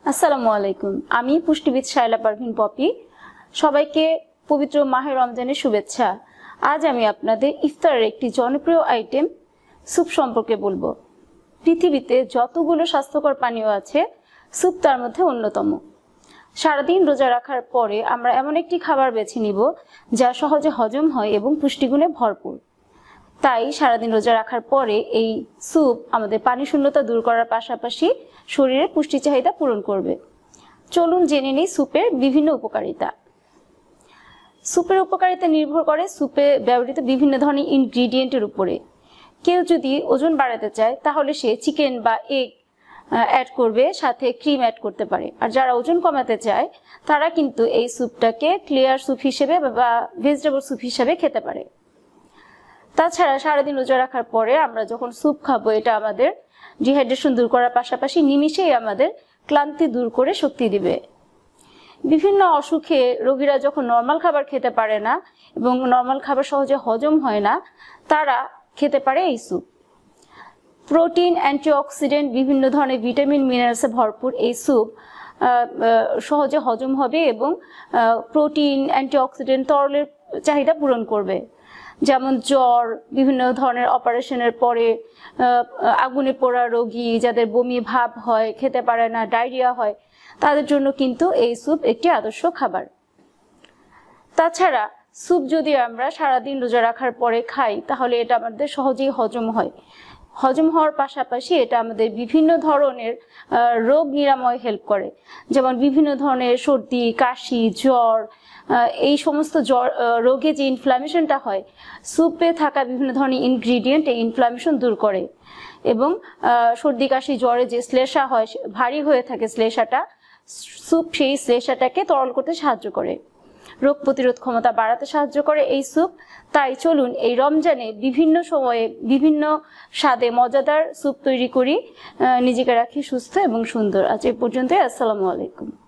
আসসালামু আলাইকুম। আমি পুষ্টিবিদ শায়লা পারভিন পপি। সবাইকে পবিত্র মাহে রমজানের শুভেচ্ছা। আজ আমি আপনাদের ইফতারের একটি জনপ্রিয় আইটেম স্যুপ সম্পর্কে বলবো। পৃথিবীতে যতগুলো স্বাস্থ্যকর পানীয় আছে, স্যুপ তার মধ্যে অন্যতম। সারাদিন রোজা রাখার পরে আমরা এমন একটি খাবার বেছে নিব যা সহজে হজম হয় এবং পুষ্টিগুণে ভরপুর। তাই সারাদিন রোজা রাখার পরে এই স্যুপ আমাদের পানি শূন্যতা দূর করার পাশাপাশি শরীরের পুষ্টি চাহিদা পূরণ করবে। চলুন জেনে নিই স্যুপের বিভিন্ন উপকারিতা। স্যুপের উপকারিতা নির্ভর করে স্যুপে ব্যবহৃত বিভিন্ন ধরনের ইনগ্রিডিয়েন্টের উপরে। কেউ যদি ওজন বাড়াতে চায় তাহলে সে চিকেন বা এগ অ্যাড করবে, সাথে ক্রিম অ্যাড করতে পারে। আর যারা ওজন কমাতে চায় তারা কিন্তু এই স্যুপটাকে ক্লিয়ার স্যুপ হিসেবে বা ভেজিটেবল স্যুপ হিসেবে খেতে পারে। তাছাড়া সারাদিন রোজা রাখার পরে আমরা যখন স্যুপ খাবো, এটা আমাদের ডিহাইড্রেশন দূর করার পাশাপাশি নিমিষেই আমাদের ক্লান্তি দূর করে শক্তি দিবে। বিভিন্ন অসুখে রোগীরা যখন নর্মাল খাবার খেতে পারে না এবং নর্মাল খাবার সহজে হজম হয় না, তারা খেতে পারে এই স্যুপ। প্রোটিন, অ্যান্টিঅক্সিডেন্ট, বিভিন্ন ধরনের ভিটামিন, মিনারেলসে ভরপুর এই স্যুপ সহজে হজম হবে এবং প্রোটিন, অ্যান্টিঅক্সিডেন্ট, তরলের চাহিদা পূরণ করবে। যেমন জ্বর, বিভিন্ন ধরনের অপারেশনের পরে আগুনে পোড়া রোগী, যাদের বমি ভাব হয়, খেতে পারে না, ডায়রিয়া হয়, তাদের জন্য কিন্তু এই স্যুপ একটি আদর্শ খাবার। তাছাড়া স্যুপ যদি আমরা সারাদিন রোজা রাখার পরে খাই তাহলে এটা আমাদের সহজেই হজম হয়। হজম হওয়ার পাশাপাশি এটা আমাদের বিভিন্ন ধরনের রোগ নিরাময় হেল্প করে। যেমন বিভিন্ন ধরনের সর্দি, কাশি, জ্বর, এই সমস্ত রোগে যে ইনফ্ল্যামেশনটা হয়, স্যুপে থাকা বিভিন্ন ধরনের ইনগ্রিডিয়েন্ট এই ইনফ্ল্যামেশন দূর করে। এবং সর্দি, কাশি, জ্বরে যে শ্লেষা হয়, ভারী হয়ে থাকে শ্লেষাটা, স্যুপ সেই শ্লেষাটাকে তরল করতে সাহায্য করে, রোগ প্রতিরোধ ক্ষমতা বাড়াতে সাহায্য করে এই স্যুপ। তাই চলুন এই রমজানে বিভিন্ন সময়ে বিভিন্ন স্বাদে মজাদার স্যুপ তৈরি করি, নিজেকে রাখি সুস্থ এবং সুন্দর। আজ এই পর্যন্তই। আসসালামু আলাইকুম।